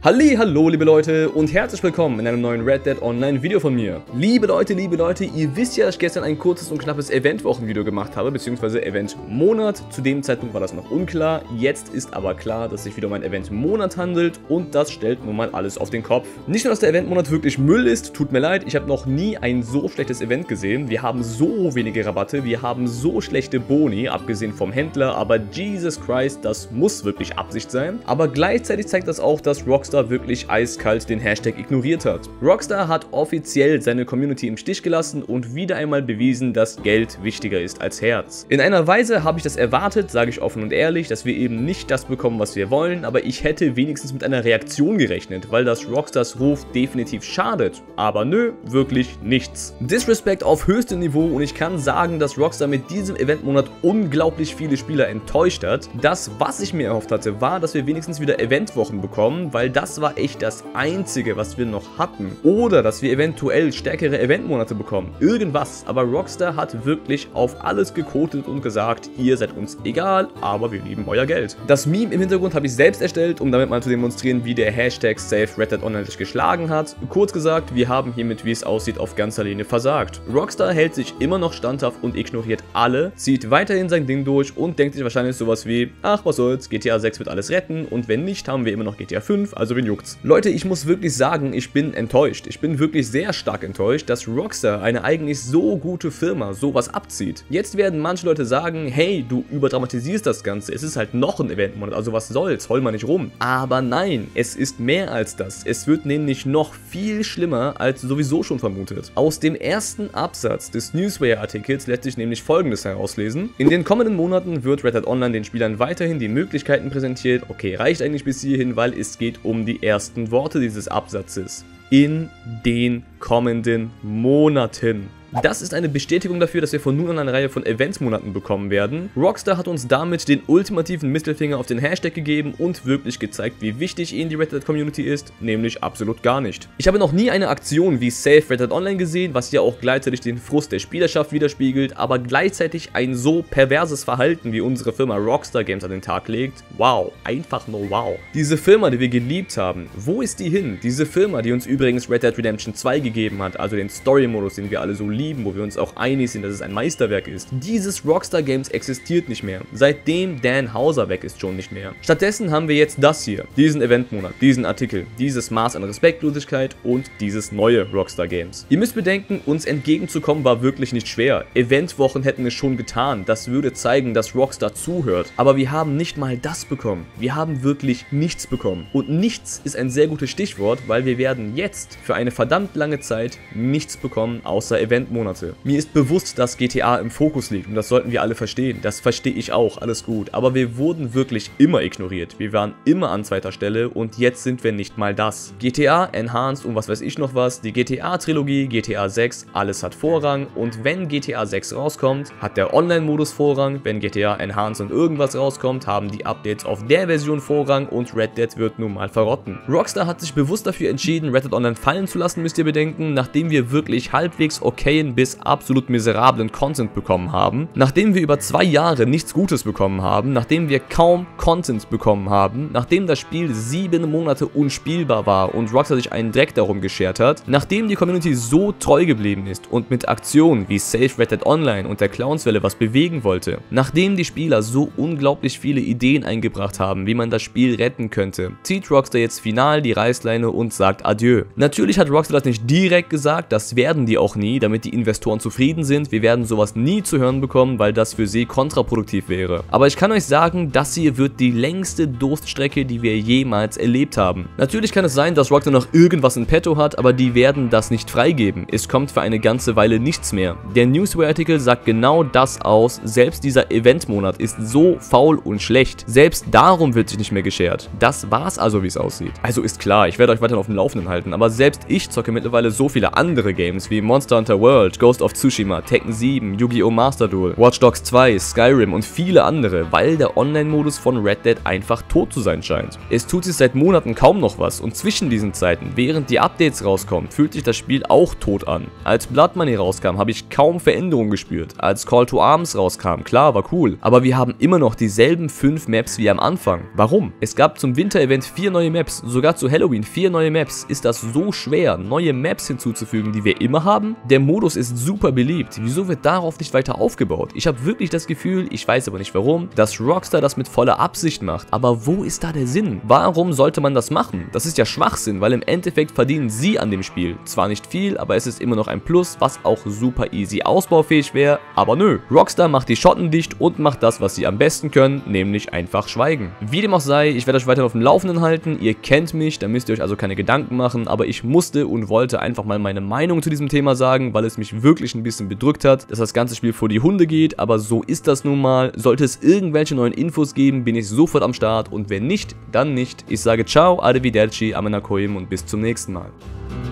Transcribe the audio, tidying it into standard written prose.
Hallo liebe Leute und herzlich willkommen in einem neuen Red Dead Online Video von mir. Liebe Leute, ihr wisst ja, dass ich gestern ein kurzes und knappes Event-Wochenvideo gemacht habe, beziehungsweise Event-Monat. Zu dem Zeitpunkt war das noch unklar, jetzt ist aber klar, dass sich wieder um einen Event-Monat handelt und das stellt nun mal alles auf den Kopf. Nicht nur, dass der Event-Monat wirklich Müll ist, tut mir leid, ich habe noch nie ein so schlechtes Event gesehen. Wir haben so wenige Rabatte, wir haben so schlechte Boni, abgesehen vom Händler, aber Jesus Christ, das muss wirklich Absicht sein. Aber gleichzeitig zeigt das auch, dass Rockstar wirklich eiskalt den Hashtag ignoriert hat. Rockstar hat offiziell seine Community im Stich gelassen und wieder einmal bewiesen, dass Geld wichtiger ist als Herz. In einer Weise habe ich das erwartet, sage ich offen und ehrlich, dass wir eben nicht das bekommen, was wir wollen, aber ich hätte wenigstens mit einer Reaktion gerechnet, weil das Rockstars Ruf definitiv schadet. Aber nö, wirklich nichts. Disrespect auf höchstem Niveau und ich kann sagen, dass Rockstar mit diesem Eventmonat unglaublich viele Spieler enttäuscht hat. Das, was ich mir erhofft hatte, war, dass wir wenigstens wieder Eventwochen bekommen, weil das war echt das Einzige, was wir noch hatten. Oder dass wir eventuell stärkere Eventmonate bekommen. Irgendwas. Aber Rockstar hat wirklich auf alles gekotet und gesagt, ihr seid uns egal, aber wir lieben euer Geld. Das Meme im Hintergrund habe ich selbst erstellt, um damit mal zu demonstrieren, wie der Hashtag SaveRedDeadOnline sich geschlagen hat. Kurz gesagt, wir haben hiermit, wie es aussieht, auf ganzer Linie versagt. Rockstar hält sich immer noch standhaft und ignoriert alle, zieht weiterhin sein Ding durch und denkt sich wahrscheinlich sowas wie, ach was soll's, GTA 6 wird alles retten und wenn nicht, haben wir immer noch GTA 5, also wen juckt's. Leute, ich muss wirklich sagen, ich bin enttäuscht. Ich bin wirklich sehr stark enttäuscht, dass Rockstar, eine eigentlich so gute Firma, sowas abzieht. Jetzt werden manche Leute sagen, hey, du überdramatisierst das Ganze, es ist halt noch ein Eventmonat, also was soll's, heul mal nicht rum. Aber nein, es ist mehr als das. Es wird nämlich noch viel schlimmer, als sowieso schon vermutet. Aus dem ersten Absatz des Newswire-Artikels lässt sich nämlich Folgendes herauslesen. In den kommenden Monaten wird Red Dead Online den Spielern weiterhin die Möglichkeiten präsentiert. Okay, reicht eigentlich bis hierhin, weil es geht um die ersten Worte dieses Absatzes. In den kommenden Monaten. Das ist eine Bestätigung dafür, dass wir von nun an eine Reihe von Eventsmonaten bekommen werden. Rockstar hat uns damit den ultimativen Mittelfinger auf den Hashtag gegeben und wirklich gezeigt, wie wichtig ihnen die Red Dead Community ist, nämlich absolut gar nicht. Ich habe noch nie eine Aktion wie Save Red Dead Online gesehen, was ja auch gleichzeitig den Frust der Spielerschaft widerspiegelt, aber gleichzeitig ein so perverses Verhalten wie unsere Firma Rockstar Games an den Tag legt. Wow, einfach nur wow. Diese Firma, die wir geliebt haben, wo ist die hin? Diese Firma, die uns übrigens Red Dead Redemption 2 gegeben hat, also den Story-Modus, den wir alle so lieben, wo wir uns auch einig sind, dass es ein Meisterwerk ist. Dieses Rockstar Games existiert nicht mehr. Seitdem Dan Houser weg ist, schon nicht mehr. Stattdessen haben wir jetzt das hier, diesen Eventmonat, diesen Artikel, dieses Maß an Respektlosigkeit und dieses neue Rockstar Games. Ihr müsst bedenken, uns entgegenzukommen war wirklich nicht schwer. Eventwochen hätten es schon getan. Das würde zeigen, dass Rockstar zuhört. Aber wir haben nicht mal das bekommen. Wir haben wirklich nichts bekommen. Und nichts ist ein sehr gutes Stichwort, weil wir werden jetzt für eine verdammt lange Zeit nichts bekommen, außer Eventmonate. Mir ist bewusst, dass GTA im Fokus liegt und das sollten wir alle verstehen. Das verstehe ich auch, alles gut. Aber wir wurden wirklich immer ignoriert. Wir waren immer an zweiter Stelle und jetzt sind wir nicht mal das. GTA, Enhanced und was weiß ich noch was, die GTA-Trilogie, GTA 6, alles hat Vorrang und wenn GTA 6 rauskommt, hat der Online-Modus Vorrang. Wenn GTA Enhanced und irgendwas rauskommt, haben die Updates auf der Version Vorrang und Red Dead wird nun mal verrotten. Rockstar hat sich bewusst dafür entschieden, Red Dead Online fallen zu lassen, müsst ihr bedenken, nachdem wir wirklich halbwegs okayen bis absolut miserablen Content bekommen haben, nachdem wir über 2 Jahre nichts Gutes bekommen haben, nachdem wir kaum Content bekommen haben, nachdem das Spiel 7 Monate unspielbar war und Rockstar sich einen Dreck darum geschert hat, nachdem die Community so treu geblieben ist und mit Aktionen wie Save Red Dead Online und der Clownswelle was bewegen wollte, nachdem die Spieler so unglaublich viele Ideen eingebracht haben, wie man das Spiel retten könnte, zieht Rockstar jetzt final die Reißleine und sagt Adieu. Natürlich hat Rockstar das nicht direkt gesagt, das werden die auch nie, damit die Investoren zufrieden sind. Wir werden sowas nie zu hören bekommen, weil das für sie kontraproduktiv wäre. Aber ich kann euch sagen, das hier wird die längste Durststrecke, die wir jemals erlebt haben. Natürlich kann es sein, dass Rockstar noch irgendwas in petto hat, aber die werden das nicht freigeben. Es kommt für eine ganze Weile nichts mehr. Der Newswire-Artikel sagt genau das aus. Selbst dieser Eventmonat ist so faul und schlecht. Selbst darum wird sich nicht mehr geschert. Das war's also, wie es aussieht. Also ist klar, ich werde euch weiterhin auf dem Laufenden halten, aber selbst ich zocke mittlerweile so viele andere Games wie Monster Hunter World World, Ghost of Tsushima, Tekken 7, Yu-Gi-Oh! Master Duel, Watch Dogs 2, Skyrim und viele andere, weil der Online-Modus von Red Dead einfach tot zu sein scheint. Es tut sich seit Monaten kaum noch was und zwischen diesen Zeiten, während die Updates rauskommen, fühlt sich das Spiel auch tot an. Als Blood Money rauskam, habe ich kaum Veränderungen gespürt. Als Call to Arms rauskam, klar, war cool, aber wir haben immer noch dieselben 5 Maps wie am Anfang. Warum? Es gab zum Winter-Event 4 neue Maps, sogar zu Halloween 4 neue Maps. Ist das so schwer, neue Maps hinzuzufügen, die wir immer haben? Der Modus ist super beliebt. Wieso wird darauf nicht weiter aufgebaut? Ich habe wirklich das Gefühl, ich weiß aber nicht warum, dass Rockstar das mit voller Absicht macht. Aber wo ist da der Sinn? Warum sollte man das machen? Das ist ja Schwachsinn, weil im Endeffekt verdienen sie an dem Spiel. Zwar nicht viel, aber es ist immer noch ein Plus, was auch super easy ausbaufähig wäre, aber nö. Rockstar macht die Schotten dicht und macht das, was sie am besten können, nämlich einfach schweigen. Wie dem auch sei, ich werde euch weiter auf dem Laufenden halten, ihr kennt mich, da müsst ihr euch also keine Gedanken machen, aber ich musste und wollte einfach mal meine Meinung zu diesem Thema sagen, weil es mich wirklich ein bisschen bedrückt hat, dass das ganze Spiel vor die Hunde geht, aber so ist das nun mal. Sollte es irgendwelche neuen Infos geben, bin ich sofort am Start und wenn nicht, dann nicht. Ich sage ciao, arrivederci, amenakoim und bis zum nächsten Mal.